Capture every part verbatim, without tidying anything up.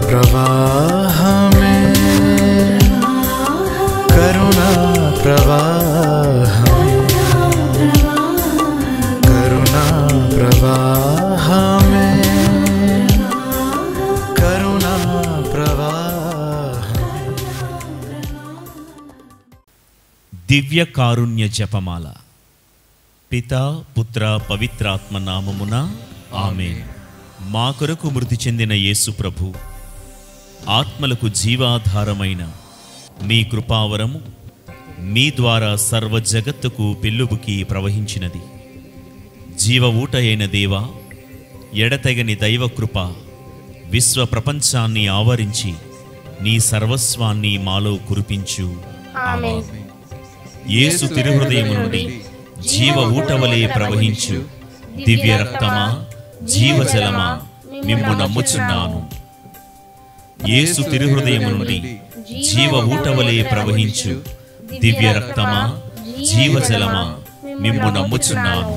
ప్రవాహమే కరుణా ప్రవాహమే కరుణా ప్రవాహమే కరుణా ప్రవాహమే. దివ్య కారుణ్య జపమాల. పితా పుత్ర పవిత్రాత్మ నామమున ఆమేన్. మా కొరకు మృతి చెందిన యేసు ప్రభు, ఆత్మలకు జీవాధారమైన మీ కృపావరము మీ ద్వారా సర్వ జగత్తుకు పెళ్ళుబుకి ప్రవహించినది. జీవ ఊట అయిన దేవా, ఎడతెగని దైవకృప విశ్వ ప్రపంచాన్ని ఆవరించి నీ సర్వస్వాన్ని మాలో కురిపించు. ఆమేన్. యేసు తిరుహృదయము నుండి జీవ ఊటవలే ప్రవహించు దివ్య రక్తమా, జీవజలమా, మిమ్ము నమ్ముచున్నాను. యేసు తిరుహృదయము నుండి జీవ ఊటవలే ప్రవహించు దివ్య రక్తమా, జీవజలమా, మిమ్ము నమ్ముచున్నాను.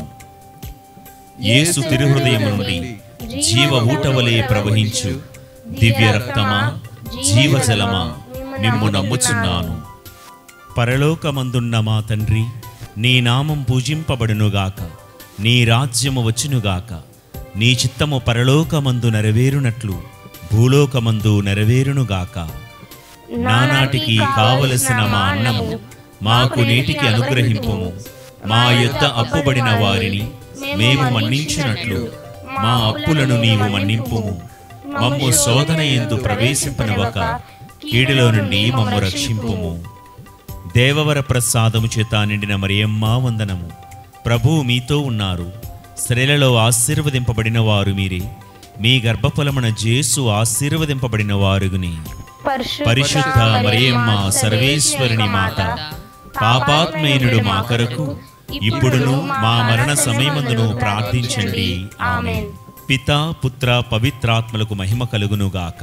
యేసు తిరుహృదయము నుండి జీవ ఊటవలే ప్రవహించు దివ్య రక్తమా, జీవజలమా, మిమ్ము నమ్ముచున్నాను. పరలోకమందున్న మా తండ్రి, నీ నామం పూజింపబడునుగాక, నీ రాజ్యము వచ్చునుగాక, నీ చిత్తము పరలోకమందు నెరవేరునట్లు భూలోకమందు నెరవేరునుగాక. నానాటికి కావలసిన మా అన్నము మాకు నేటికి అనుగ్రహింపుము. మా యొద్ద అప్పుబడిన వారిని మేము మన్నించినట్లు మా అప్పులను నీవు మన్నింపుము. మమ్ము శోధన యందు ప్రవేశింపనివ్వక కీడులో నుండి మమ్ము రక్షింపుము. దేవవర ప్రసాదము చేత నిండిన మరియమ్మ వందనము. ప్రభువు మీతో ఉన్నారు. స్త్రీలలో ఆశీర్వదింపబడిన వారు మీరే. మీ గర్భఫలమున జేసు ఆశీర్వదింపబడిన వారుని. పరిశుద్ధ మరియమ్మ సర్వేశ్వరుని మాత, పాపాత్మేనుడు మా కొరకు ఇప్పుడును మా మరణ సమయమందును ప్రార్థించండి. ఆమేన్. పితా పుత్ర పవిత్రాత్మలకు మహిమ కలుగునుగాక.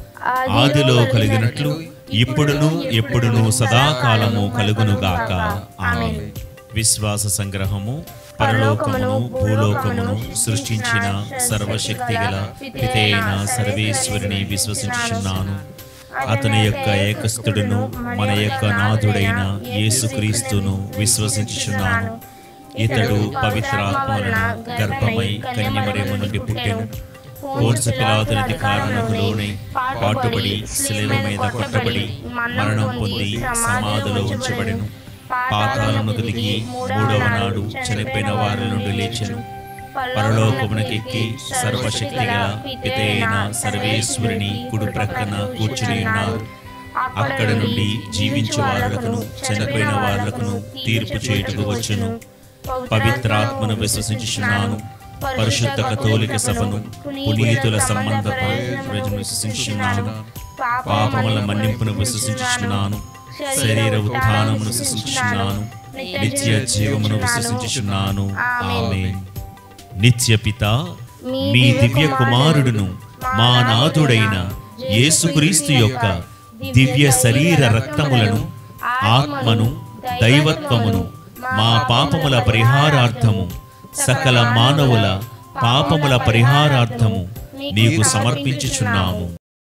ఆదిలో కలిగినట్లు ఇప్పుడును ఎప్పుడును సదాకాలము కలుగునుగాక. ఆమేన్. విశ్వాస సంగ్రహము. పరలోకమును భూలోకమును సృష్టించిన సర్వశక్తి గల పితైన సర్వేశ్వరుని విశ్వసించుచున్నాను. అతని యొక్క ఏకస్థుడును మన యొక్క నాథుడైన యేసుక్రీస్తును విశ్వసించుచున్నాను. ఇతడు పవిత్రాత్మలను గర్భమై కన్యమరియము నుండి పుట్టెను. పోన్సు పిలాతునది కారణకు లోనై పాటుబడి శిలువ మీద కొట్టబడి మరణం పొంది సమాధిలో ఉంచబడెను. పాతాళమునకు దిగి మూడవ నాడు చనిపోయిన వారి నుండి లేచెను. పరలోకమునకెక్కి సర్వశక్తి గల పితైన సర్వేశ్వరుని కుడి ప్రక్కన కూర్చుని ఉన్నారు. అక్కడ నుండి జీవించు వారులకును చనిపోయిన వారులకును తీర్పు చేయుటకు వచ్చును. పవిత్రాత్మను విశ్వసించుచున్నాను. పరిశుద్ధ కథోలిక సభను, పునీతుల సంబంధపు విశ్వసించుచున్నాను. పాపముల మన్నింపును విశ్వసించుచున్నాను. శరీర ఉత్థానమును విశ్వసించుచున్నాను. నిత్య జీవమును విశ్వసించుచున్నాను. ఆమేన్. నిత్య పిత, మీ దివ్య కుమారుడును మా నాథుడైన యేసుక్రీస్తు యొక్క దివ్య శరీర రక్తములను, ఆత్మను, దైవత్వమును మా పాపముల పరిహారార్థము, సకల మానవుల పాపముల పరిహారార్థము నీకు సమర్పించుచున్నాము.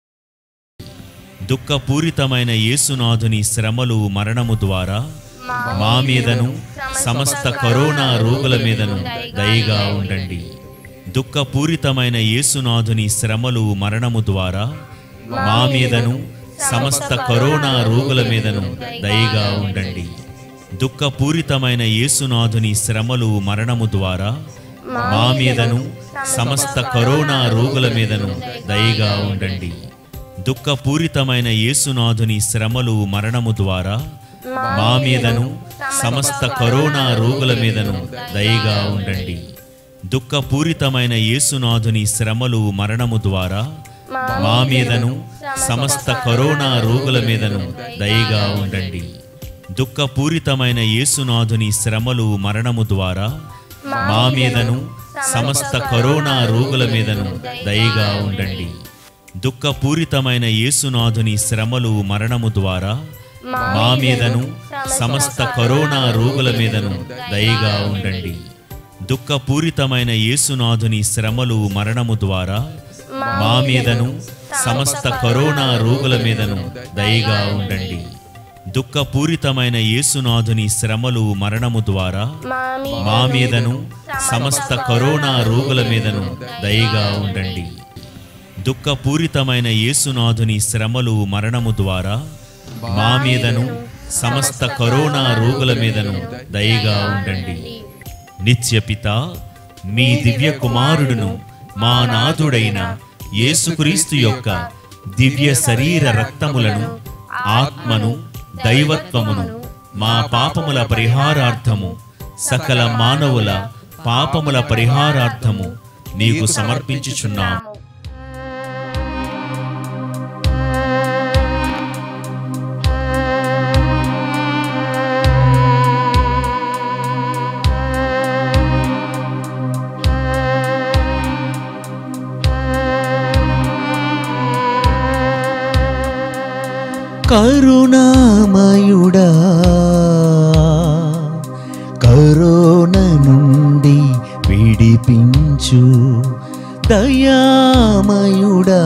దుఃఖపూరితమైన యేసునాథుని శ్రమలు మరణము ద్వారా మా మీదను సమస్త కరోనా రోగుల మీదను దయగా ఉండండి. దుఃఖపూరితమైన యేసునాథుని శ్రమలు మరణము ద్వారా మా మీదను సమస్త కరోనా రోగుల మీదను దయగా ఉండండి. దుఃఖపూరితమైన యేసునాథుని శ్రమలు మరణము ద్వారా మా మీదను సమస్త కరోనా రోగుల మీదను దయగా ఉండండి. దుఃఖపూరితమైన యేసునాథుని శ్రమలు మరణము ద్వారా మా మీదను సమస్త కరోనా రోగుల మీదను దయగా ఉండండి. దుఃఖపూరితమైన యేసునాథుని శ్రమలు మరణము ద్వారా మా మీదను సమస్త కరోనా రోగుల మీదను దయగా ఉండండి. దుఃఖపూరితమైన యేసునాథుని శ్రమలు మరణము ద్వారా మా మీదను సమస్త కరోనా రోగుల మీదను దయగా ఉండండి. దుఃఖపూరితమైన యేసునాథుని శ్రమలు మరణము ద్వారా మా మీదను సమస్త కరోనా రోగుల మీదను దయగా ఉండండి. దుఃఖపూరితమైన యేసునాథుని శ్రమలు మరణము ద్వారా మా మీదను సమస్త కరోనా రోగుల మీదను దయగా ఉండండి. దుఃఖపూరితమైన యేసునాథుని శ్రమలు మరణము ద్వారా మా మీదను సమస్త కరోనా రోగుల మీదను దయగా ఉండండి. దుఃఖపూరితమైన యేసునాథుని శ్రమలు మరణము ద్వారా మా మీదను సమస్త కరోనా రోగుల మీదను దయగా ఉండండి. నిత్యపిత మీ దివ్య కుమారుడును మా నాథుడైన యేసుక్రీస్తు యొక్క దివ్య శరీర రక్తములను, ఆత్మను, దైవత్వమును మా పాపముల పరిహారార్థము, సకల మానవుల పాపముల పరిహారార్థము నీకు సమర్పించుచున్నాము. కరుణామయుడా, కరోనా నుండి విడిపించు దయామయుడా,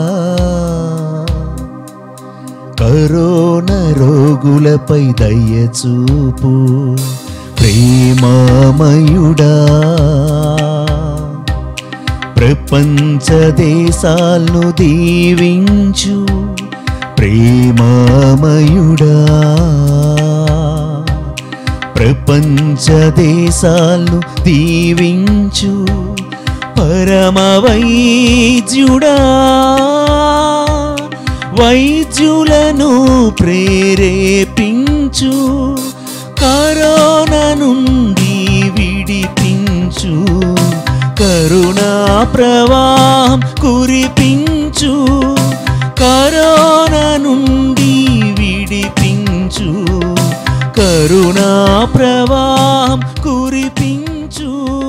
కరోనా రోగులపై దయచూపు ప్రేమామయుడా, ప్రపంచ దేశాలను దీవించు ప్రేమామయుడా, ప్రపంచ దేశాలను దీవించు పరమ వైద్యుడా, వైద్యులను ప్రేరేపించు, కరోనా నుండి విడిపించు, కరుణా ప్రవాహం కురిపించు, కరోనా నుండి విడిపించు, కరుణా ప్రవాహం కురిపించు.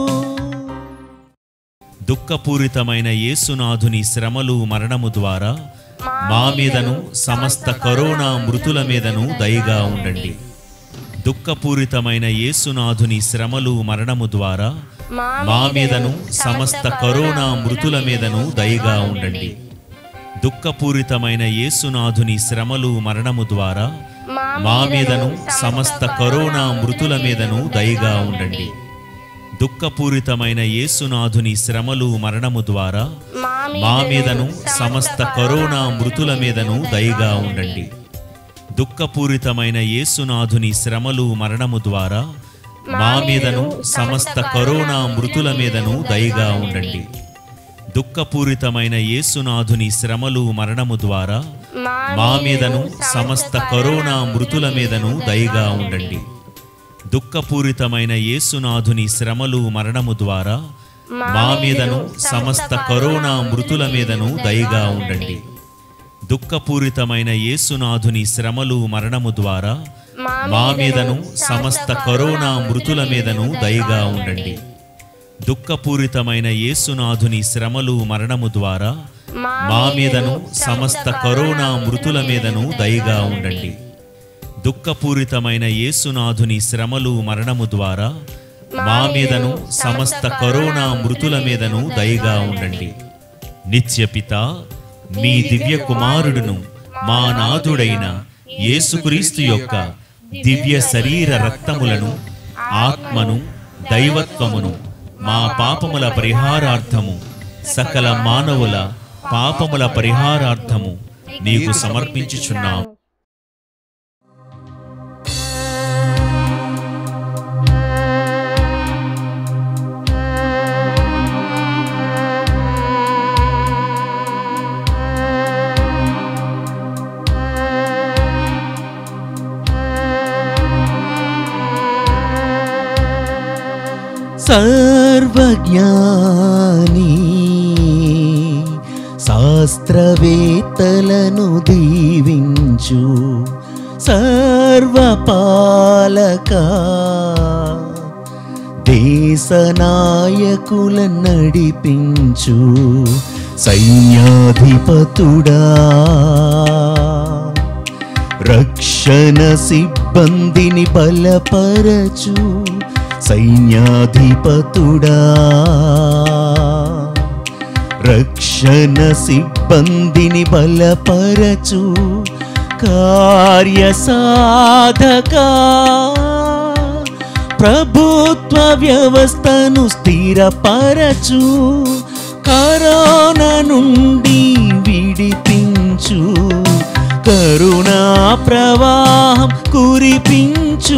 దుఃఖపూరితమైన యేసునాథుని శ్రమలు మరణము ద్వారా మా మీదను సమస్త కరోనా మృతుల మీదను దయగా ఉండండి. దుఃఖపూరితమైన యేసునాథుని శ్రమలు మరణము ద్వారా మా మీదను సమస్త కరోనా మృతుల మీదను దయగా ఉండండి. దుఃఖపూరితమైన యేసునాథుని శ్రమలు మరణము ద్వారా మా మీదను సమస్త కరోనా మృతుల మీదను దయగా ఉండండి. దుఃఖపూరితమైన యేసునాథుని శ్రమలు మరణము ద్వారా మా మీదను సమస్త కరోనా మృతుల మీదను దయగా ఉండండి. దుఃఖపూరితమైన యేసునాథుని శ్రమలు మరణము ద్వారా మా మీదను సమస్త కరోనా మృతుల మీదను దయగా ఉండండి. దుఃఖపూరితమైన యేసునాథుని శ్రమలు మరణము ద్వారా మా మీదను సమస్త కరోనా మృతుల మీదను దయగా ఉండండి. దుఃఖపూరితమైన యేసునాథుని శ్రమలు మరణము ద్వారా మా మీదను సమస్త కరోనా మృతుల మీదను దయగా ఉండండి. దుఃఖపూరితమైన యేసునాథుని శ్రమలు మరణము ద్వారా మా మీదను సమస్త కరోనా మృతుల మీదను దయగా ఉండండి. దుఃఖపూరితమైన యేసునాథుని శ్రమలు మరణము ద్వారా మా మీదను సమస్త కరోనా మృతుల మీదను దయగా ఉండండి. దుఃఖపూరితమైన యేసునాథుని శ్రమలు మరణము ద్వారా మా మీదను సమస్త కరోనా మృతుల మీదను దయగా ఉండండి. నిత్యపిత మీ దివ్య కుమారుడును మా నాథుడైన యేసుక్రీస్తు యొక్క దివ్య శరీర రక్తములను, ఆత్మను, దైవత్వమును మా పాపముల పరిహారార్థము, సకల మానవుల పాపముల పరిహారార్థము నీకు సమర్పించుచున్నాము. సర్వజ్ఞాని శాస్త్రవేత్తలను దీవించు, సర్వపాలక దేశ నాయకులను నడిపించు, సైన్యాధిపతుడా రక్షణ సిబ్బందిని బలపరచు, రక్షణ సిబ్బందిని బలపరచు కార్యసాధక ప్రభుత్వ వ్యవస్థను స్థిరపరచు కరోనా నుండి విడిపించు కరుణా ప్రవాహం కురిపించు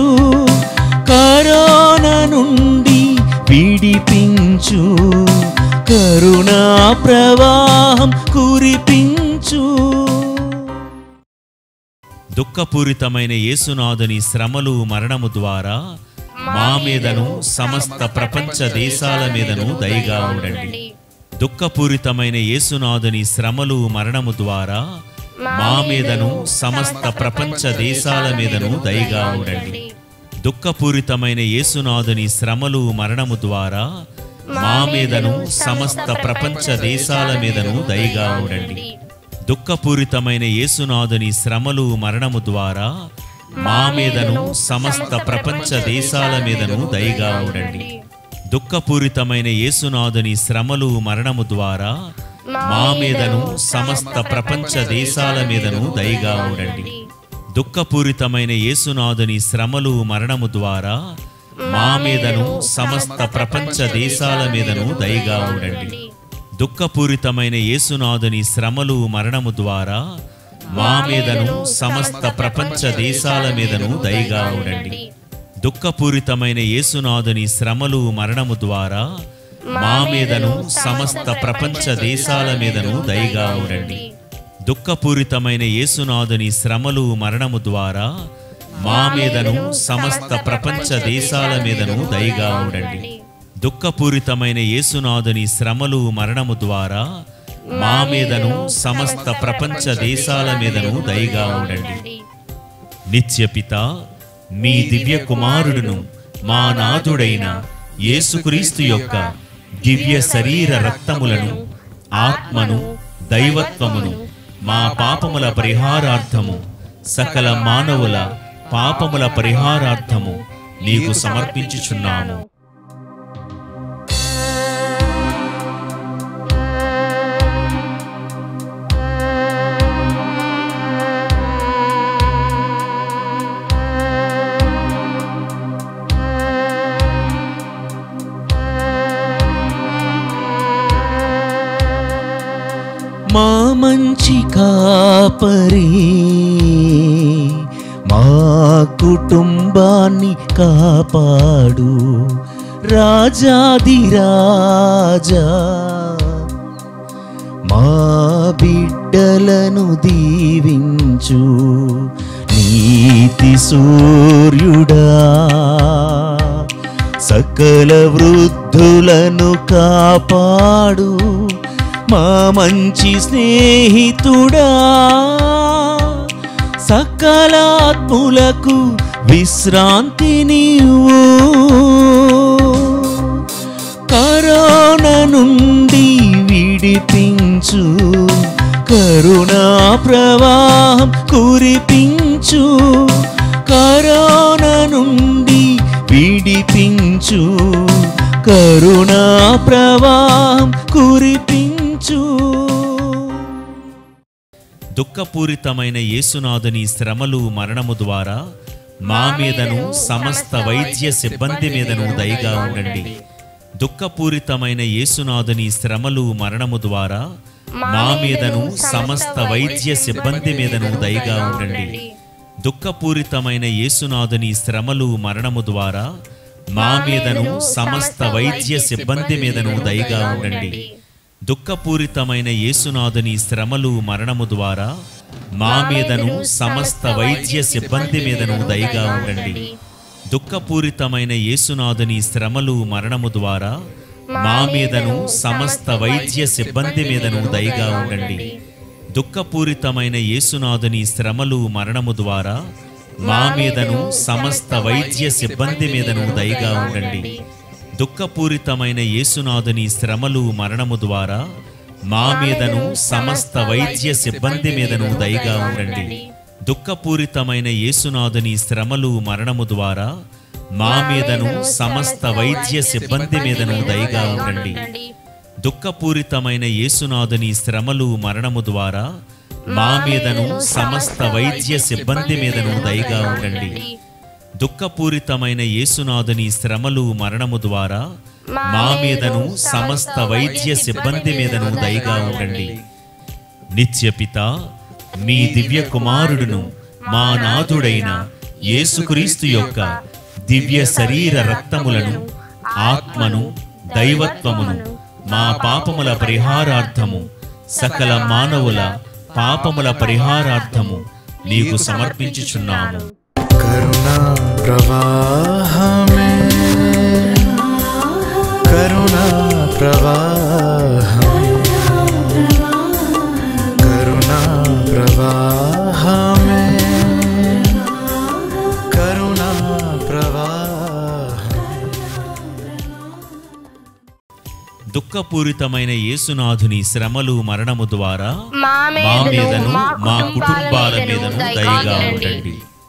కరోనా నుండి విడిపించు కరుణా ప్రవాహం కురిపించు. దుఃఖపూరితమైన యేసునాథుని శ్రమలు మరణము ద్వారా మా మీదను సమస్త ప్రపంచ దేశాల మీదను దయగా ఉండండి. దుఃఖపూరితమైన యేసునాథుని శ్రమలు మరణము ద్వారా మా మీదను సమస్త ప్రపంచ దేశాల మీదను దయగా ఉండండి. దుఃఖపూరితమైన యేసునాథుని శ్రమలు మరణము ద్వారా మా మీదను సమస్త ప్రపంచ దేశాల మీదను దయగా ఉండండి. దుఃఖపూరితమైన యేసునాథుని శ్రమలు మరణము ద్వారా మా మీదను సమస్త ప్రపంచ దేశాల మీదను దయగా ఉండండి. దుఃఖపూరితమైన యేసునాథుని శ్రమలు మరణము ద్వారా మా మీదను సమస్త ప్రపంచ దేశాల మీదను దయగా ఉండండి. దుఃఖపూరితమైన యేసునాథుని శ్రమలు మరణము ద్వారా మా మీదను సమస్త ప్రపంచ దేశాల మీదను దయగా ఉండండి. దుఃఖపూరితమైన యేసునాథుని శ్రమలు మరణము ద్వారా మా మీదను సమస్త ప్రపంచ దేశాల మీదను దయగా ఉండండి. దుఃఖపూరితమైన యేసునాథుని శ్రమలు మరణము ద్వారా మా మీదను సమస్త ప్రపంచ దేశాల మీదను దయగా ఉండండి. దుఃఖపూరితమైన యేసునాథుని శ్రమలు మరణము ద్వారా మా మీదను సమస్త ప్రపంచ దేశాల మీదను దయగా ఉండండి. దుఃఖపూరితమైన యేసునాథుని శ్రమలు మరణము ద్వారా మా మీదను సమస్త ప్రపంచ దేశాల మీదను దయగా ఉండండి. నిత్యపిత మీ దివ్య కుమారుడును మా నాథుడైన యేసుక్రీస్తు యొక్క దివ్య శరీర రక్తములను ఆత్మను దైవత్వమును మా పాపముల పరిహారార్థము సకల మానవుల పాపముల పరిహారార్థము నీకు సమర్పించుచున్నాము. మా మంచి కాపరి మా కుటుంబాన్ని కాపాడు రాజాదిరాజా మా బిడ్డలను దీవించు నీతి సూర్యుడా సకల వృద్ధులను కాపాడు మా మంచి స్నేహితుడా సకలాత్ములకు విశ్రాంతినివ్వు కరోనా నుండి విడిపించు కరుణా ప్రవాహం కురిపించు కరోనా నుండి విడిపించు కరుణా ప్రవాహం కురిపించు. దుఃఖపూరితమైన యేసునాథుని శ్రమలు మరణము ద్వారా మా మీదను సమస్త వైద్య సిబ్బంది మీదను దయగా ఉండండి. దుఃఖపూరితమైన యేసునాథుని శ్రమలు మరణము ద్వారా మా మీదను సమస్త వైద్య సిబ్బంది మీదను దయగా ఉండండి. దుఃఖపూరితమైన యేసునాథుని శ్రమలు మరణము ద్వారా మా మీదను సమస్త వైద్య సిబ్బంది మీదను దయగా ఉండండి. దుఃఖపూరితమైన యేసునాథుని శ్రమలు మరణము ద్వారా మా మీదను సమస్త వైద్య సిబ్బంది మీదను దయగా ఉండండి. దుఃఖపూరితమైన యేసునాథుని శ్రమలు మరణము ద్వారా మా మీదను సమస్త వైద్య సిబ్బంది మీదను దయగా ఉండండి. దుఃఖపూరితమైన యేసునాథుని శ్రమలు మరణము ద్వారా మా మీదను సమస్త వైద్య సిబ్బంది మీదను దయగా ఉండండి. దుఃఖపూరితమైన యేసునాథుని శ్రమలు మరణము ద్వారా మా మీదను సమస్త వైద్య సిబ్బంది మీదను దయగా ఉండండి. దుఃఖపూరితమైన యేసునాథుని శ్రమలు మరణము ద్వారా మా మీదను సమస్త వైద్య సిబ్బంది మీదను దయగా ఉండండి. దుఃఖపూరితమైన యేసునాథుని శ్రమలు మరణము ద్వారా మా మీదను సమస్త వైద్య సిబ్బంది మీదను దయగా ఉండండి. దుఃఖపూరితమైన యేసునాథుని శ్రమలు మరణము ద్వారా మా మీదను సమస్త వైద్య సిబ్బంది మీదను దయగా ఉండండి. నిత్యపిత మీ దివ్య కుమారుడును మా నాథుడైన యేసుక్రీస్తు యొక్క దివ్య శరీర రక్తములను, ఆత్మను, దైవత్వమును మా పాపముల పరిహారార్థము, సకల మానవుల పాపముల పరిహారార్థము నీకు సమర్పించుచున్నాము. కరుణా ప్రవాహమే, కరుణా ప్రవాహమే, కరుణా ప్రవాహమే, కరుణా ప్రవాహమే. దుఃఖపూరితమైన యేసునాథుని శ్రమలు మరణము ద్వారా మా మా మీదను మా మా కుటుంబాల మీదను మీదను దయగా దయగా ఉండండి. ఉండండి.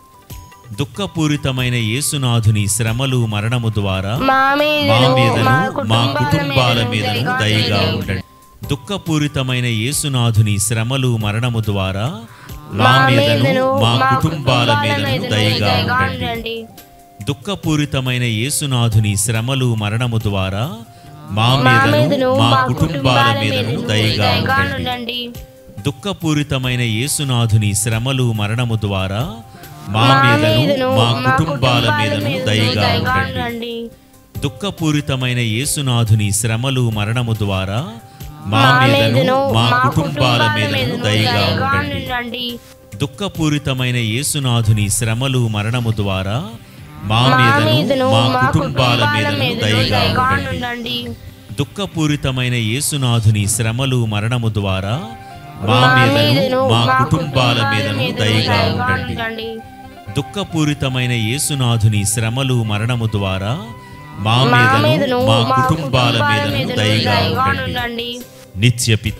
దుఃఖపూరితమైన యేసునాథుని శ్రమలు మరణము ద్వారా మా మా మీదను మీదను మా మా కుటుంబాల కుటుంబాల మీదను మీదను దయగా దయగా ఉండండి. దుఃఖపూరితమైన యేసునాథుని శ్రమలు మరణము ద్వారా మా మా మీదను మీదను మా మా కుటుంబాల మీదను మీదను దయగా దయగా ఉండండి. ఉండండి. దుఃఖపూరితమైన యేసునాథుని శ్రమలు మరణము ద్వారా మా మా మీదను మీదను మా మా కుటుంబాల కుటుంబాల మీదను మీదను దయగా దయగా ఉండండి. ఉండండి. దుఃఖపూరితమైన యేసునాథుని శ్రమలు మరణము ద్వారా మా మా మీదను మీదను మా మా కుటుంబాల మీదను మీదను దయగా దయగా ఉండండి. ఉండండి. దుఃఖపూరితమైన యేసునాథుని శ్రమలు మరణము ద్వారా మా మా మీదను మీదను మా మా కుటుంబాల మీదను మీదను దయగా దయగా ఉండండి. ఉండండి. దుఃఖపూరితమైన యేసునాథుని శ్రమలు మరణము ద్వారా మా మా మీదను మీదను మా మా కుటుంబాల మీదను మీదను దయగా దయగా ఉండండి. ఉండండి. దుఃఖపూరితమైన యేసునాథుని శ్రమలు మరణము ద్వారా మా మా మీదను మీదను మా మా కుటుంబాల మీదను మీదను దయగా దయగా ఉండండి. ఉండండి. దుఃఖపూరితమైన యేసునాథుని శ్రమలు మరణము ద్వారా మా మా మీదను మీదను మా మా కుటుంబాల మీదను మీదను దయగా దయగా ఉండండి. ఉండండి. నిత్యపిత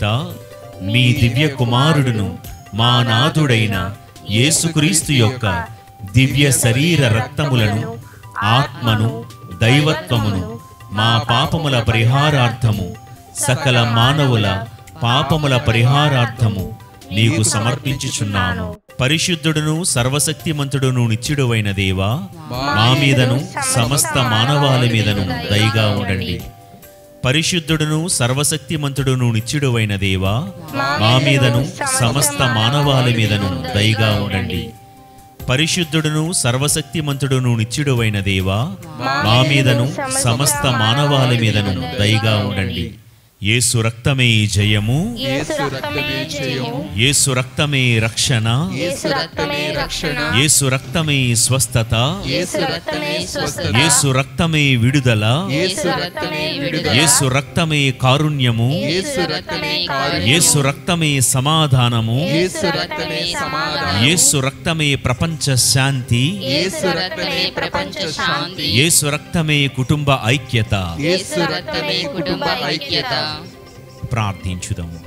మీ దివ్య కుమారుడును మా నాథుడైన యేసుక్రీస్తు యొక్క దివ్య శరీర రక్తములను, ఆత్మను, దైవత్వమును మా పాపముల పరిహారార్థము, సకల మానవుల పాపముల పరిహారార్థము నీకు సమర్పించుచున్నాను. పరిశుద్ధుడును సర్వశక్తిమంతుడును నిత్యుడువైన దేవా, మా మీదను సమస్త మానవాళి మీదను దయగా ఉండండి. పరిశుద్ధుడును సర్వశక్తిమంతుడును నిత్యుడువైన దేవా, మా మీదను సమస్త మానవాళి మీదను దయగా ఉండండి. పరిశుద్ధుడును సర్వశక్తిమంతుడును నిత్యుడువైన దేవా, మా మీదను సమస్త మానవాళి మీదను దయగా ఉండండి. యేసు రక్తమే జయము, యేసు రక్తమే జయము, యేసు రక్తమే రక్షణ, యేసు రక్తమే రక్షణ, యేసు రక్తమే స్వస్థత, యేసు రక్తమే స్వస్థత, యేసు రక్తమే విడుదల, యేసు రక్తమే విడుదల, యేసు రక్తమే కారుణ్యము, యేసు రక్తమే కారుణ్యము, యేసు రక్తమే సమాధానము, యేసు రక్తమే సమాధానము, యేసు రక్తమే ప్రపంచ శాంతి, యేసు రక్తమే ప్రపంచ శాంతి, యేసు రక్తమే కుటుంబ ఐక్యత. యేసు రక్తమే కుటుంబ ఐక్యత. ప్రార్థించుదాము.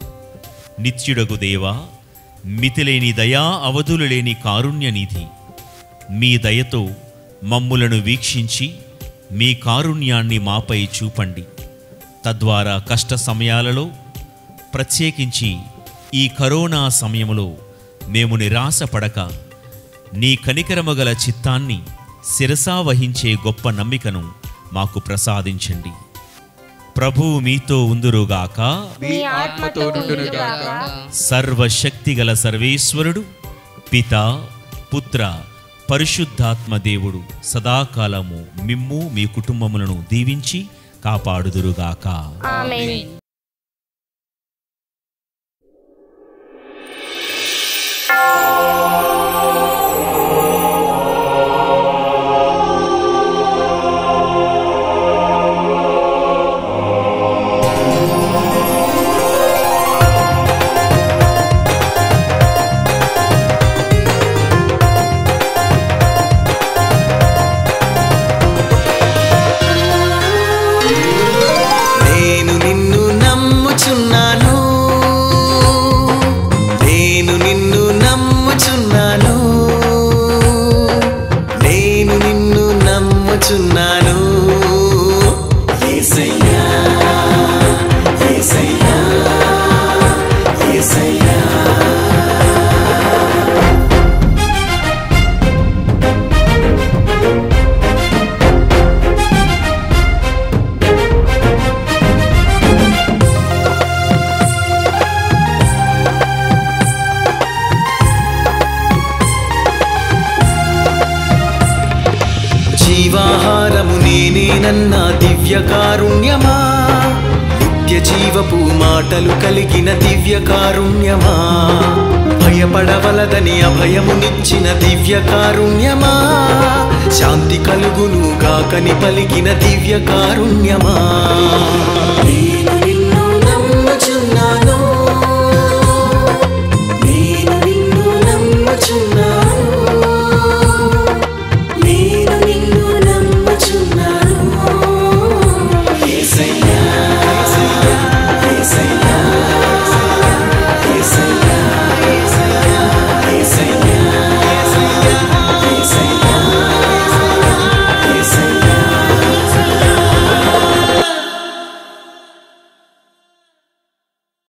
నిత్యుడగు దేవా, మితిలేని దయా అవధులు లేని కారుణ్యనిధి, మీ దయతో మమ్ములను వీక్షించి మీ కారుణ్యాన్ని మాపై చూపండి. తద్వారా కష్ట సమయాలలో, ప్రత్యేకించి ఈ కరోనా సమయంలో మేము నిరాశపడక నీ కనికరమగల చిత్తాన్ని శిరసా వహించే గొప్ప నమ్మికను మాకు ప్రసాదించండి. ప్రభువు మీతో ఉందురుగాక. మీ ఆత్మతో ఉండునుగాక. సర్వశక్తిగల సర్వేశ్వరుడు పితా, పుత్ర, పరిశుద్ధాత్మ దేవుడు సదాకాలము మిమ్ము మీ కుటుంబములను దీవించి కాపాడుదురుగాక. ఆమేన్. నేను నిన్ను దివ్య కారుణ్యమా, నిత్య జీవపు మాటలు కలిగిన దివ్య కారుణ్యమా, భయపడవలదని అభయమునిచ్చిన దివ్య కారుణ్యమా, శాంతి కలుగును గాకని పలికిన దివ్య కారుణ్యమా.